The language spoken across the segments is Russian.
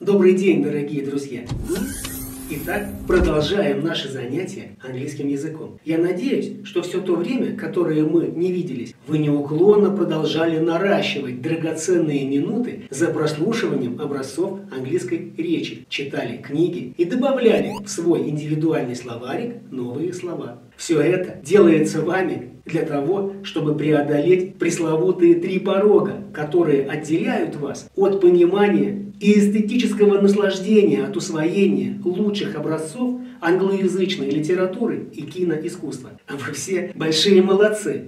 Добрый день, дорогие друзья! Итак, продолжаем наши занятия английским языком. Я надеюсь, что все то время, которое мы не виделись, вы неуклонно продолжали наращивать драгоценные минуты за прослушиванием образцов английской речи, читали книги и добавляли в свой индивидуальный словарик новые слова. Все это делается вами для того, чтобы преодолеть пресловутые 3 порога, которые отделяют вас от понимания и эстетического наслаждения от усвоения лучших образцов англоязычной литературы и киноискусства. Вы все большие молодцы!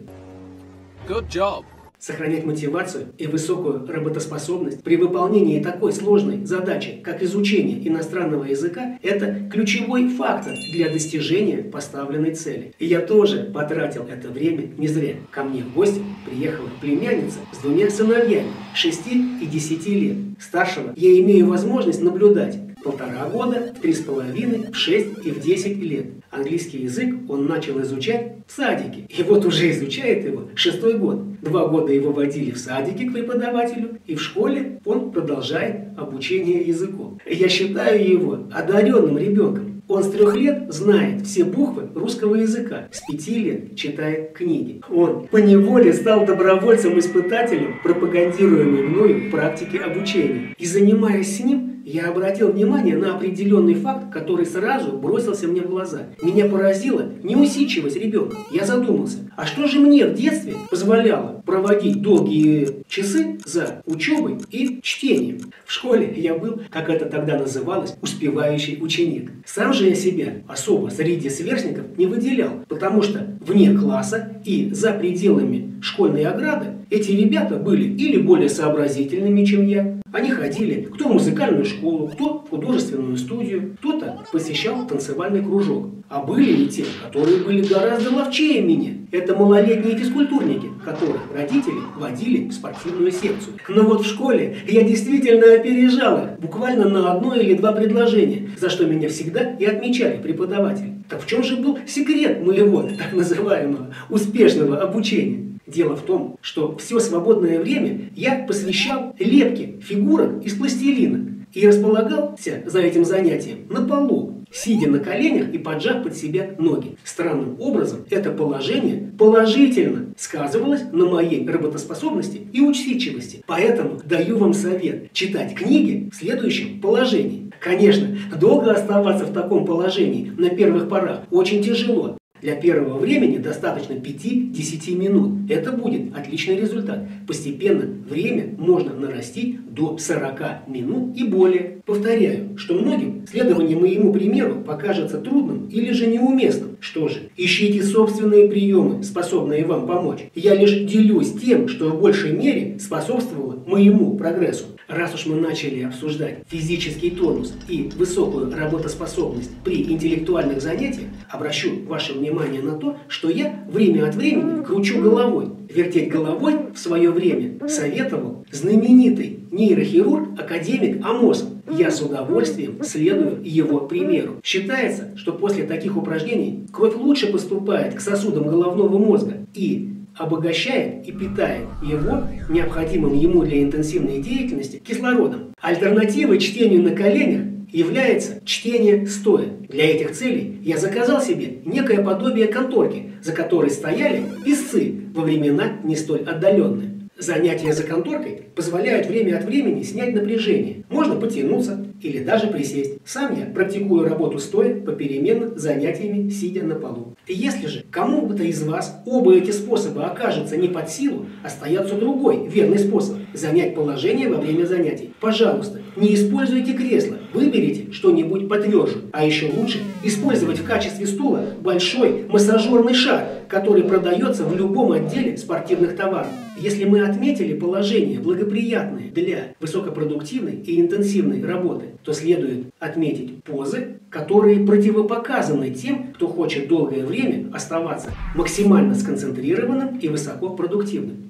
Good job. Сохранять мотивацию и высокую работоспособность при выполнении такой сложной задачи, как изучение иностранного языка, это ключевой фактор для достижения поставленной цели. И я тоже потратил это время не зря. Ко мне в гости приехала племянница с 2 сыновьями 6 и 10 лет. Старшего я имею возможность наблюдать 1,5 года, в 3,5, в 6 и в 10 лет. Английский язык он начал изучать в садике. И вот уже изучает его 6-й год. 2 года его водили в садике к преподавателю, и в школе он продолжает обучение языку. Я считаю его одаренным ребенком. Он с 3 лет знает все буквы русского языка, с 5 лет читает книги. Он поневоле стал добровольцем-испытателем, пропагандируемой мною практики обучения. И занимаясь с ним, я обратил внимание на определенный факт, который сразу бросился мне в глаза. Меня поразила неусидчивость ребенка. Я задумался, а что же мне в детстве позволяло проводить долгие часы за учебой и чтением? В школе я был, как это тогда называлось, успевающий ученик. Сам же я себя особо среди сверстников не выделял, потому что вне класса и за пределами школьной ограды эти ребята были или более сообразительными, чем я. Они ходили кто в музыкальную школу, кто в художественную студию, кто-то посещал танцевальный кружок. А были и те, которые были гораздо ловчее меня. Это малолетние физкультурники, которых родители водили в спортивную секцию. Но вот в школе я действительно опережал их буквально на 1 или 2 предложения, за что меня всегда и отмечали преподаватели. Так в чем же был секрет моего так называемого успешного обучения? Дело в том, что все свободное время я посвящал лепке фигурок из пластилина и располагался за этим занятием на полу, сидя на коленях и поджав под себя ноги. Странным образом это положение положительно сказывалось на моей работоспособности и усидчивости. Поэтому даю вам совет читать книги в следующем положении. Конечно, долго оставаться в таком положении на первых порах очень тяжело. Для первого времени достаточно 5-10 минут. Это будет отличный результат. Постепенно время можно нарастить до 40 минут и более. Повторяю, что многим следование моему примеру покажется трудным или же неуместным. Что же, ищите собственные приемы, способные вам помочь. Я лишь делюсь тем, что в большей мере способствовало моему прогрессу. Раз уж мы начали обсуждать физический тонус и высокую работоспособность при интеллектуальных занятиях, обращу ваше внимание на то, что я время от времени кручу головой. Вертеть головой в свое время советовал знаменитый нейрохирург академик Амосов. Я с удовольствием следую его примеру. Считается, что после таких упражнений кровь лучше поступает к сосудам головного мозга и обогащает и питает его необходимым ему для интенсивной деятельности кислородом. Альтернативой чтению на коленях является чтение стоя. Для этих целей я заказал себе некое подобие конторки, за которой стояли писцы во времена не столь отдаленные. Занятия за конторкой позволяют время от времени снять напряжение. Можно потянуться или даже присесть. Сам я практикую работу стоя попеременно занятиями сидя на полу. И если же кому-то из вас оба эти способа окажутся не под силу, остается другой верный способ – занять положение во время занятий. Пожалуйста, не используйте кресло, выберите что-нибудь потверже. А еще лучше использовать в качестве стула большой массажерный шар, который продается в любом отделе спортивных товаров. Если мы отметили положение, благоприятное для высокопродуктивной и интенсивной работы, то следует отметить позы, которые противопоказаны тем, кто хочет долгое время оставаться максимально сконцентрированным и высокопродуктивным.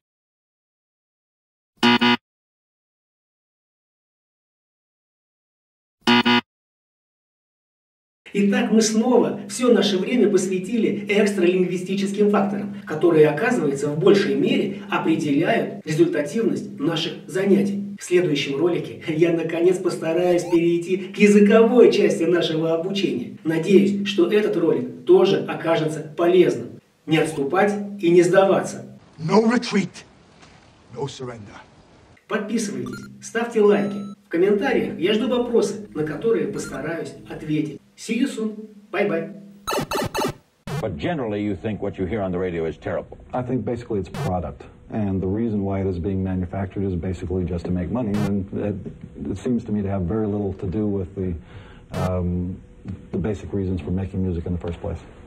Итак, мы снова все наше время посвятили экстралингвистическим факторам, которые, оказывается, в большей мере определяют результативность наших занятий. В следующем ролике я наконец постараюсь перейти к языковой части нашего обучения. Надеюсь, что этот ролик тоже окажется полезным. Не отступать и не сдаваться. No retreat, no surrender. Подписывайтесь, ставьте лайки. В комментариях я жду вопросы, на которые постараюсь ответить. See you soon. Bye-bye. But generally you think what you hear on the radio is terrible. I think basically it's product. And the reason why it is being manufactured is basically just to make money. And it seems to me to have very little to do with the basic reasons for making music in the first place.